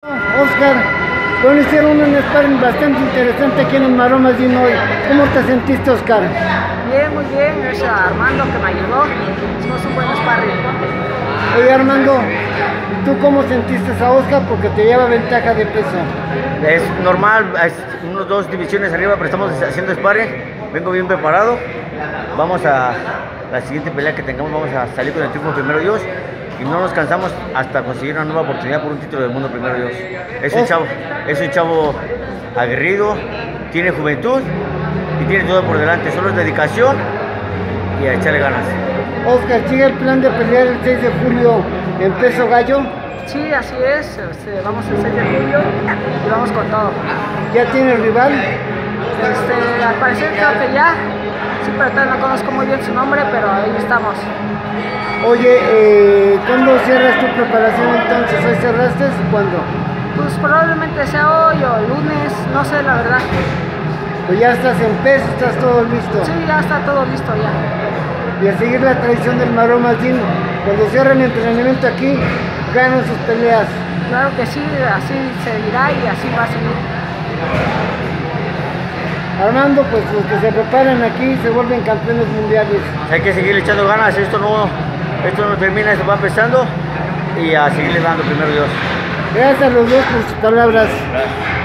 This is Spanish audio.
Oscar, bueno, hicieron un sparring bastante interesante aquí en el Maromas Gym hoy. ¿Cómo te sentiste, Oscar? Bien, muy bien, gracias a Armando que me ayudó. Hicimos un buen sparring. Oye, Armando, ¿y tú cómo sentiste a Oscar? Porque te lleva ventaja de peso. Es normal, es unos 2 divisiones arriba, pero estamos haciendo sparring. Vengo bien preparado. Vamos a la siguiente pelea que tengamos, vamos a salir con el triunfo primero Dios. Y no nos cansamos hasta conseguir una nueva oportunidad por un título del mundo primero Dios. Es un chavo aguerrido, tiene juventud y tiene todo por delante. Solo es dedicación y a echarle ganas. Oscar, ¿sigue el plan de pelear el 6 de julio en peso gallo? Sí, así es. Vamos el 6 de julio y vamos con todo. ¿Ya tiene rival? Al parecer creo que ya. Sí, pero todavía no conozco muy bien su nombre, pero ahí estamos. Oye, ¿cuándo cierras tu preparación entonces? ¿Hoy cerraste? ¿Cuándo? Pues probablemente sea hoy o el lunes, no sé la verdad. Pues ya estás en peso, estás todo listo. Sí, ya está todo listo ya. Y a seguir la tradición del Maromas Gym, cuando cierren el entrenamiento aquí, ganan sus peleas. Claro que sí, así seguirá y así va a seguir. Armando, pues los que se preparan aquí se vuelven campeones mundiales. Hay que seguir echando ganas, esto no termina, esto va empezando y a seguirle dando primero Dios. Gracias a los dos por sus palabras. Gracias.